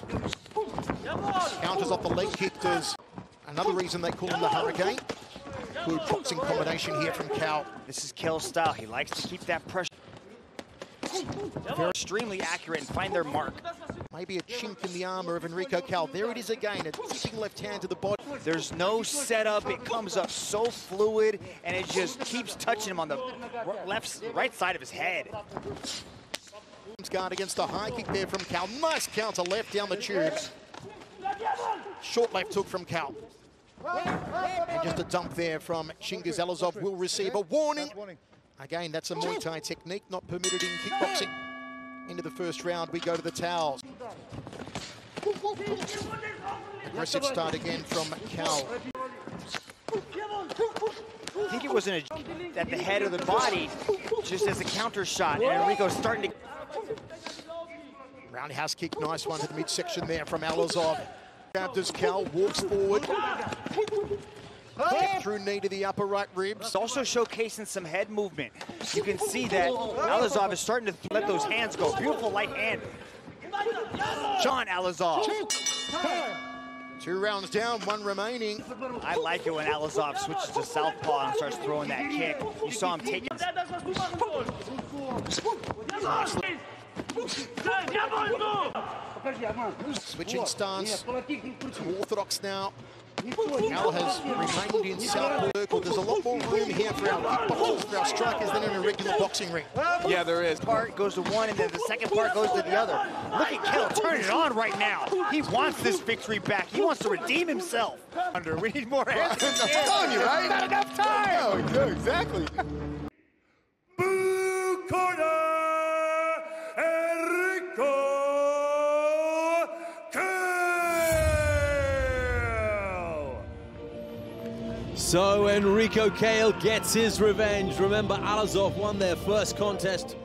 Counters off the leg kick. Does another reason they call him the Hurricane. Good boxing combination here from Cal. This is Cal's style. He likes to keep that pressure. They're extremely accurate and find their mark. Maybe a chink in the armor of Enrico Cal. There it is again, a tipping left hand to the body. There's no setup. It comes up so fluid, and it just keeps touching him on the right side of his head. Guard against the high kick there from Cal. Nice counter left down the tubes. Short left hook from Cal. And just a dump there from Chingiz Alazov will receive a warning. Again, that's a Muay Thai technique not permitted in kickboxing. Into the first round, we go to the towels. Aggressive start again from Cal. I think it was at the head of the body, just as a counter shot, and Enrico's starting to... Roundhouse kick, nice one to the midsection there from Alazov. Grabbed as Cal walks forward. Get through knee to the upper right ribs. Also showcasing some head movement. You can see that Alazov is starting to let those hands go. Beautiful light hand. John Alazov. 2 rounds down, 1 remaining. I like it when Alazov switches to southpaw and starts throwing that kick. You saw him take it. Switching stance to orthodox now. Cal has remained in southpaw circle. There's a lot more room here for our kickboxers, for our strikers than in a regular boxing ring. Yeah, there is. Part goes to one, and then the second part goes to the other. Look at Cal turning it on right now. He wants this victory back. He wants to redeem himself. We need more hands. I'm telling you, right? Not enough time. No, exactly. Blue corner, Enrico Cal. So Enrico Cal gets his revenge. Remember, Alazov won their first contest